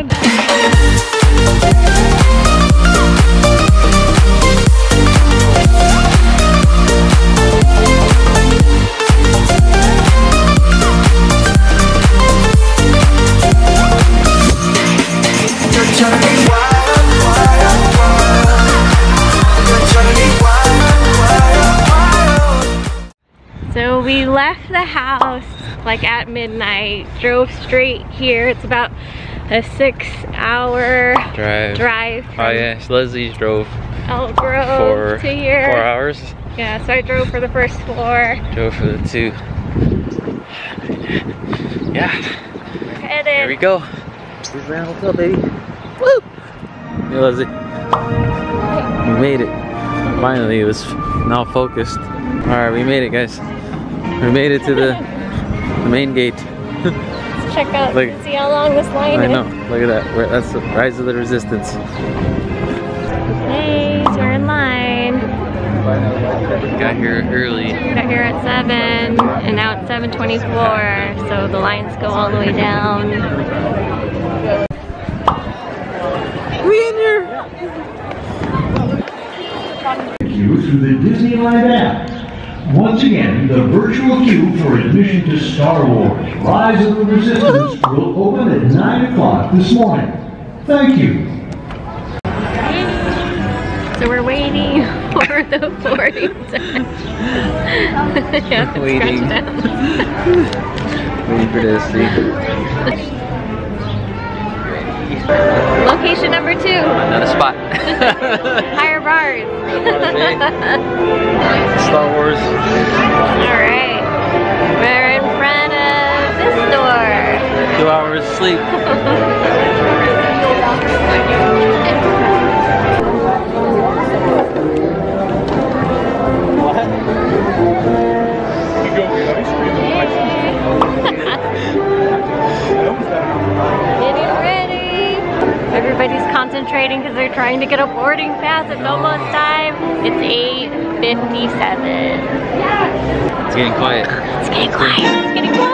Disneyland! So we left the house like at midnight, drove straight here. It's about a 6-hour drive from yes, Lesley drove Elk Grove to here. 4 hours. Yeah, so I drove for the first 4. Drove for the 2. Yeah. Headed. Here we go. Disneyland Hotel, baby. Woo! Hey, Lesley. We made it. Finally, it was now focused. Alright, we made it, guys. We made it to the main gate. Let's check out, see how long this line is. I know, look at that. That's the Rise of the Resistance. Hey, so we're in line. Got here early. Got here at 7, and now it's 7:24, so the lines go all the way down. We in here! Queue through the Disneyland app. Once again, the virtual queue for admission to Star Wars Rise of the Resistance will open at 9 o'clock this morning. Thank you. So we're waiting for the boarding time. Yeah, Waiting. Waiting for this seat. Location number 2. Another spot. Higher bars. Star Wars. Alright. We're in front of this door. 2 hours of sleep. Getting ready. Everybody's concentrating because they're trying to get a boarding pass. It's almost time. It's 8:57. It's getting quiet. It's getting quiet. It's getting quiet.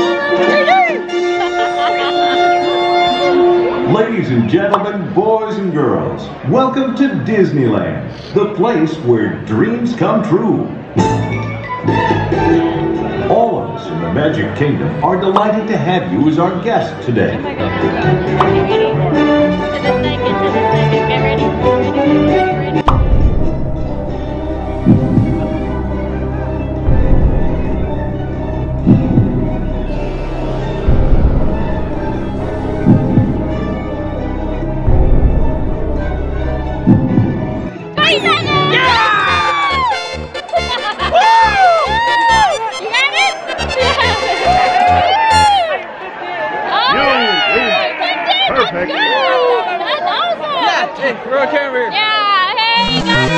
Ladies and gentlemen, boys and girls, welcome to Disneyland, the place where dreams come true. All of us in the Magic Kingdom are delighted to have you as our guest today. Oh my God. Get ready. Perfect. That's awesome. Yeah, hey, throw a camera here. Yeah, hey, got it.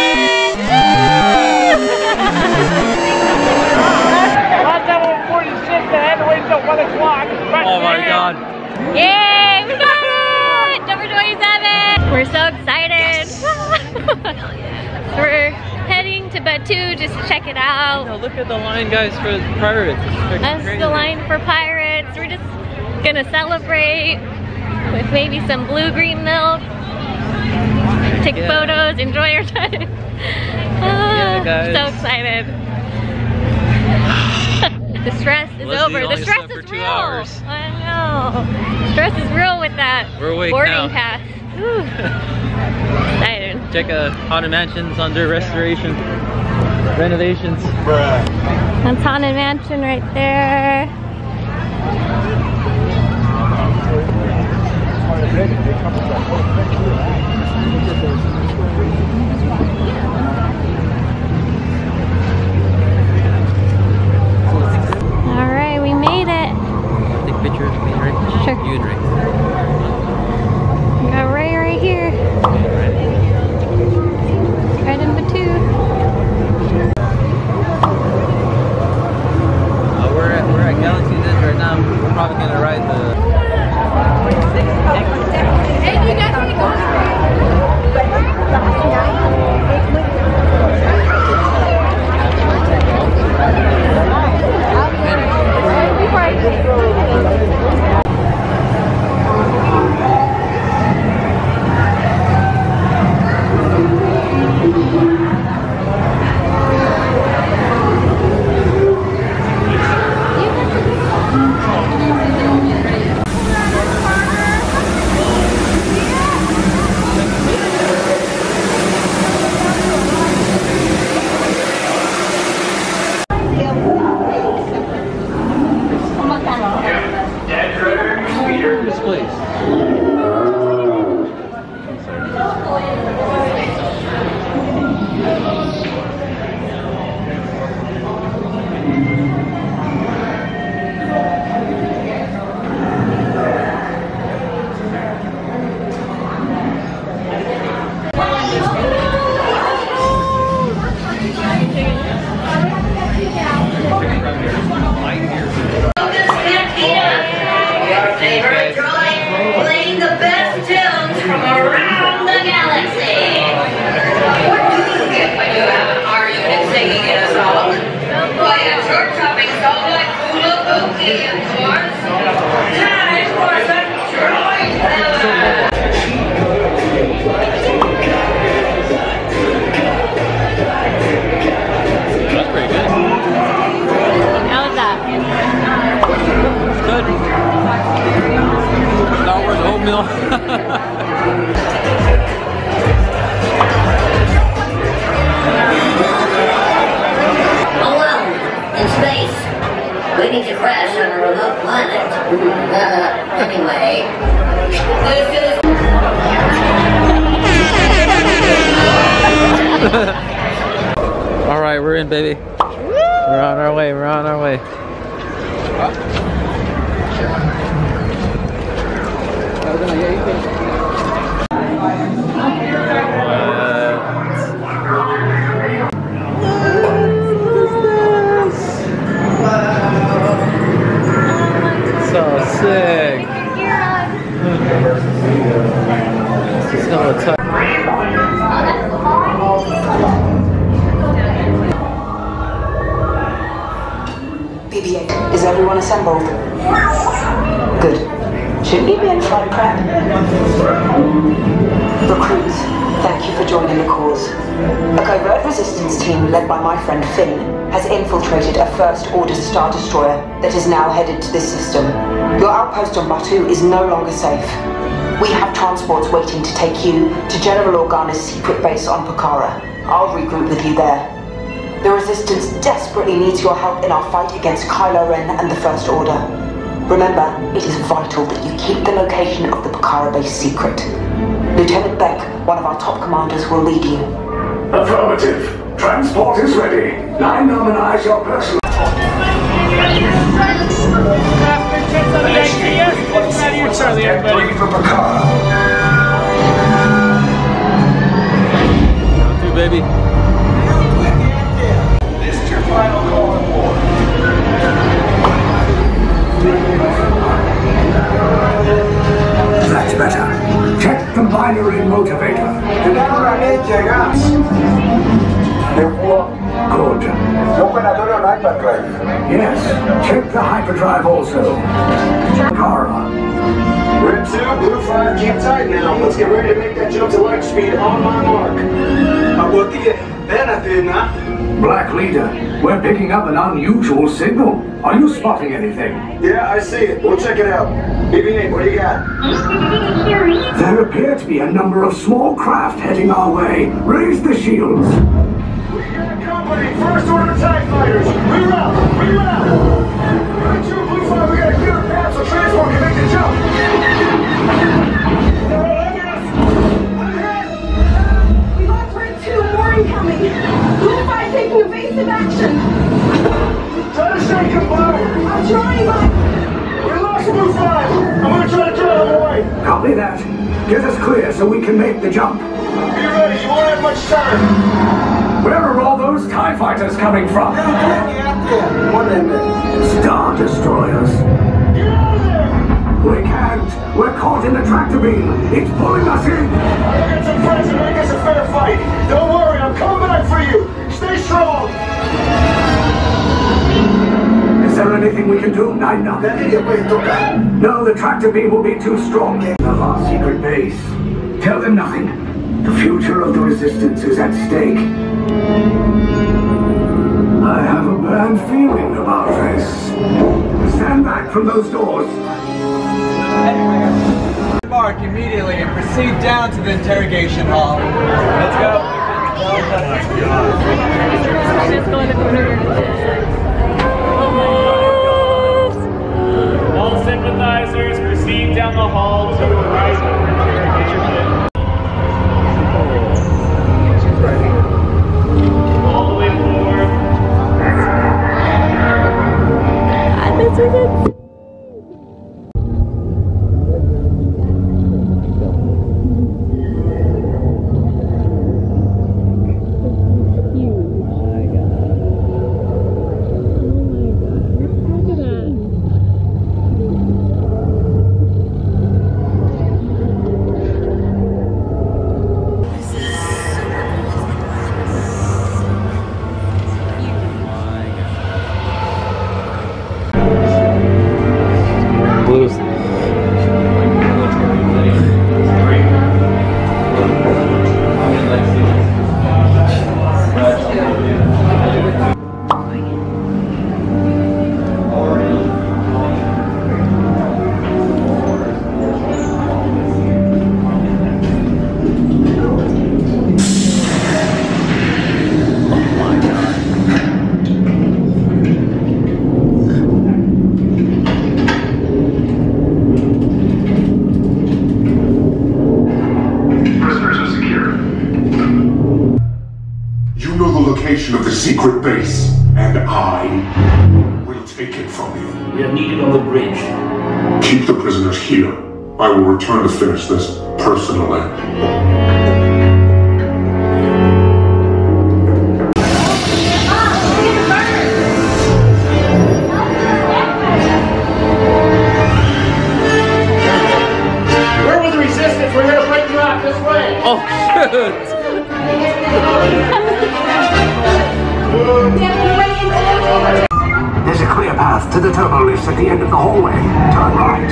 Oh my God. Yay, we got it! Number 27. We're so excited. Yes. We're heading to Batu just to check it out. Now look at the line, guys, for Pirates. That's the line for Pirates. We're just gonna celebrate with maybe some blue-green milk. Take photos, enjoy our time. Yeah, guys. So excited. The stress is over. The stress is real. Hours. I know. Stress is real with that We're awake boarding now. pass. Excited. Check Haunted Mansion's under restoration, renovations. That's Haunted Mansion right there. Alright, we made it. Take a picture of me, right? Sure. You and Ray. We got Ray right here. Right in Batu. We're at Galaxy's Edge right now. We're probably gonna ride the. Hey, do you guys want to go? All right, we're in, baby. We're on our way. We're on our way. So sick. This is hella tough. BB-8, is everyone assembled? Good. Shouldn't you be in flight prep? Recruits, thank you for joining the cause. A covert resistance team led by my friend Finn has infiltrated a First Order Star Destroyer that is now headed to this system. Your outpost on Batu is no longer safe. We have transports waiting to take you to General Organa's secret base on Pokhara. I'll regroup with you there. The Resistance desperately needs your help in our fight against Kylo Ren and the First Order. Remember, it is vital that you keep the location of the Pokhara base secret. Lieutenant Beck, one of our top commanders, will lead you. Affirmative. Transport is ready. I nominate your personal... Charlie, everybody. For Pokhara. Through, baby. This is your final call to war. That's better. Check the binary motivator. Good. Yes, check the hyperdrive also. Pokhara. Red 2, Blue 5, keep tight now. Let's get ready to make that jump to light speed on my mark. Black Leader, we're picking up an unusual signal. Are you spotting anything? Yeah, I see it. We'll check it out. BB-8, what do you got? There appear to be a number of small craft heading our way. Raise the shields. We got company. First Order TIE fighters. Reroute! Reroute! Red 2, Blue 5, we got a clear path so transport can make the jump. We lost Red 2, more incoming. Blue 5 taking evasive action. Try to stay combined. I'm trying, but... We lost Blue 5. I'm gonna try to get out of the way. Copy that. Get us clear so we can make the jump. Be ready. You won't have much time. Where are all those TIE fighters coming from? Star Destroyers. Get out of there. We can't. We're caught in the tractor beam. It's pulling us in. I got some friends to make us a fair fight. Don't worry, I'm coming back for you. Stay strong. Is there anything we can do? No, the tractor beam will be too strong. Of our secret base. Tell them nothing. The future of the Resistance is at stake. I have a bad feeling about this. Stand back from those doors. Mark immediately and proceed down to the interrogation hall. Let's go. All sympathizers proceed down the hall to the right of the interrogation. All the way forward. This is it. location of the secret base, and I will take it from you. We are needed on the bridge. Keep the prisoners here. I will return to finish this personally. Where was the resistance? We're here to break you out this way. Oh, shoot! There's a clear path to the turbo lifts at the end of the hallway. Turn right.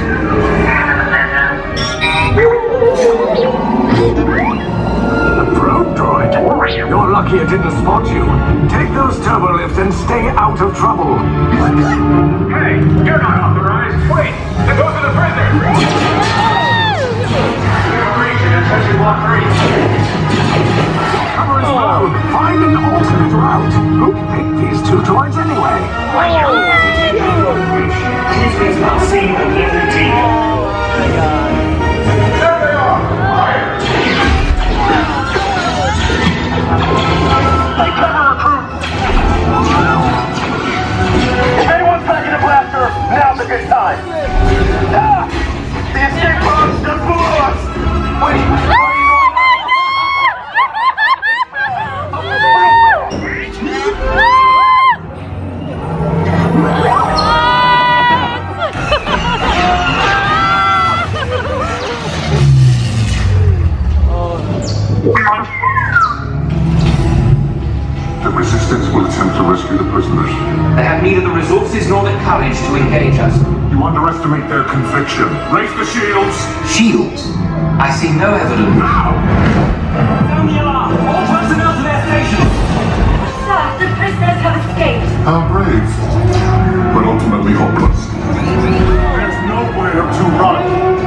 A probe droid. You're lucky it didn't spot you. Take those turbo lifts and stay out of trouble. Hey, you're not authorized. Wait, those are the prisoners. Attention, block 3. Cover is blown. Find an alternate route. Who picked these two droids anyway? Houston's not seen the Lesley team. There they are. Fire. Take cover, recruit. If anyone's packing a blaster, now's a good time. Ah! The escape pods just blew us. Wait, where are you going? The resistance will attempt to rescue the prisoners. They have neither the resources nor the courage to engage us. You underestimate their conviction. Raise the shields! Shields? I see no evidence. Now! Sound the alarm! All personnel to their stations! Sir, the prisoners have escaped. How brave, but ultimately hopeless. There's nowhere to run.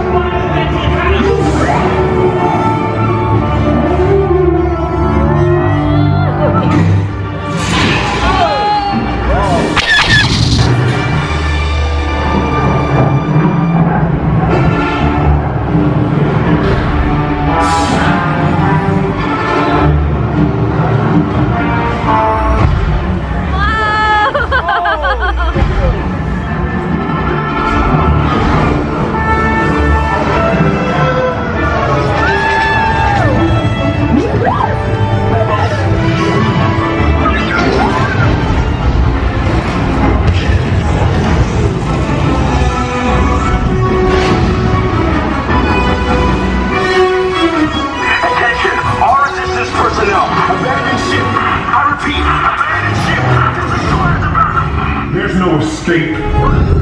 Escape. You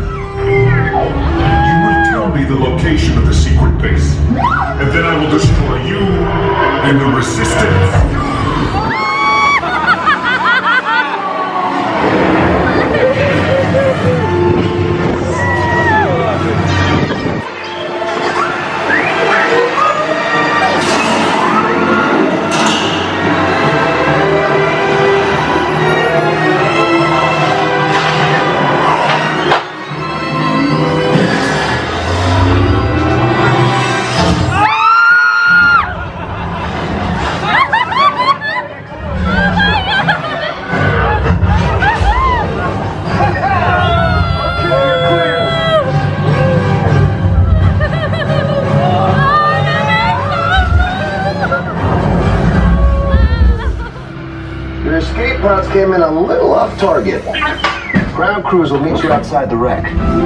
will tell me the location of the secret base, and then I will destroy you and the resistance. Pods came in a little off target. Ground crews will meet you outside the wreck.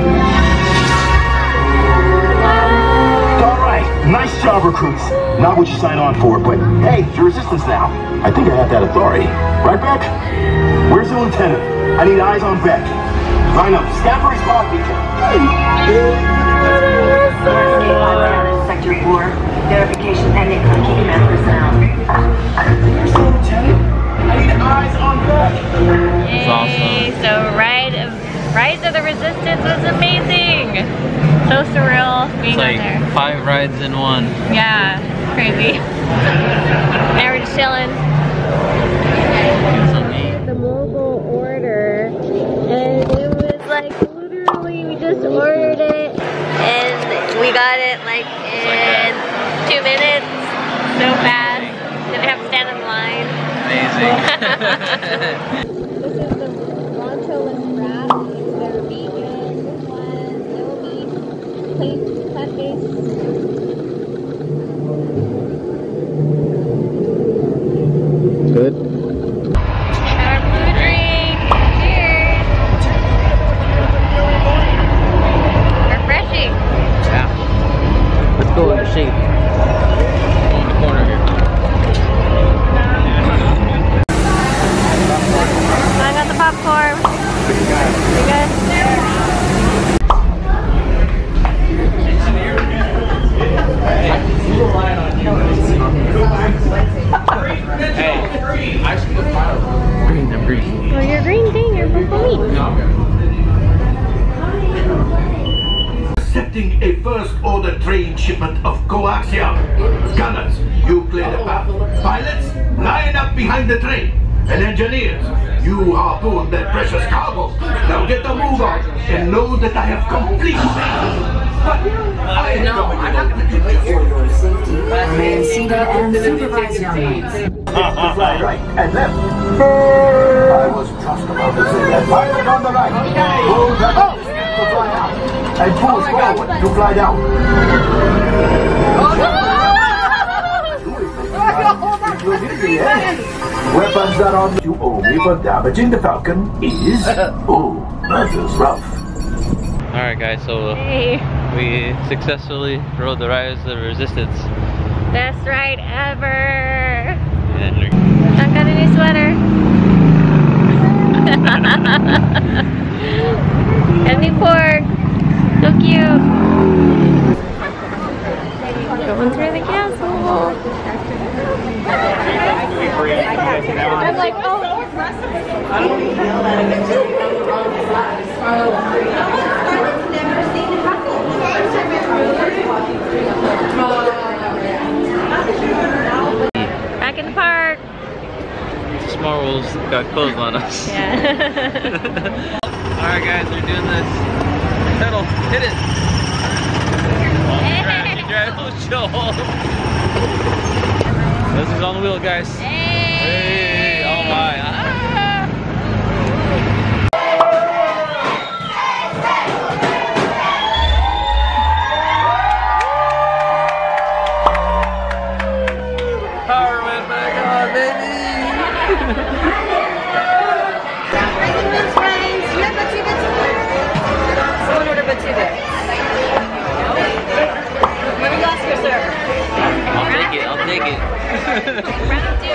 All right, nice job, recruits. Not what you signed on for, but hey, it's your resistance now. I think I have that authority. Right, Beck? Where's the lieutenant? I need eyes on Beck. Line up, scan for his pod beacon. Sector 4. Verification pending for key command personnel. Where's the lieutenant? I need eyes on Beck. Yay. Awesome. So Rise of the Resistance was amazing. So surreal being it's like on there. 5 rides in one. Yeah, crazy. Now we're just chilling. The mobile order, and it was like literally we just ordered it and we got it like in 2 minutes. So fast. Didn't have to stand in line. Amazing. dying. This is the Roncholis wrap. They're vegan, little meat, plain plant-based. Good. Our blue drink. Cheers. Refreshing. Yeah. Let's go in the shade. In the corner here. I got the popcorn. You good? Green, I'm green. Well, you're green thing, you're purple meat. Accepting a first order train shipment of coaxium. Gunners, you clear the path. Pilots, line up behind the train. And engineers, you harpoon that precious cargo. Now get the move on and know that I have complete faith. But I know I'm not going to do it for your safety. Remain seated and supervise young ones. Fly right and left. I was just about to say that. Pilot on the right. Hold that to fly out. And pull forward to fly down. Weapons that are you owe me for damaging the Falcon is... Oh, that is rough. Alright guys, so we successfully rode the Rise of the Resistance. Best ride ever. And I got a new sweater. And new pork. So cute. Going through the castle. I'm like, oh. Back in the park. Small Wolves got closed on us. Yeah. Alright guys, we're doing this. Pedal, hit it. Drive, chill. This is on the wheel, guys. Hey, oh my. Power went back on, baby. I'll take it. Round two.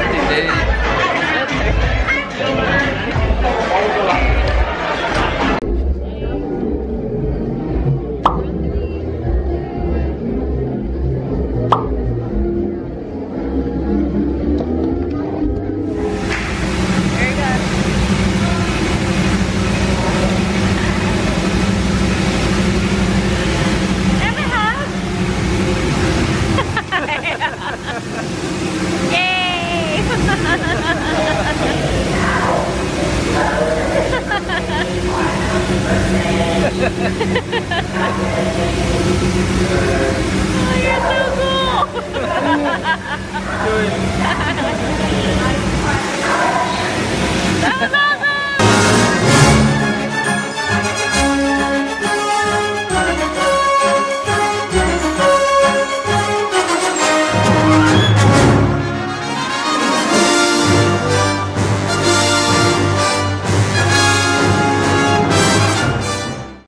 Oh, you're so cool! That was awesome!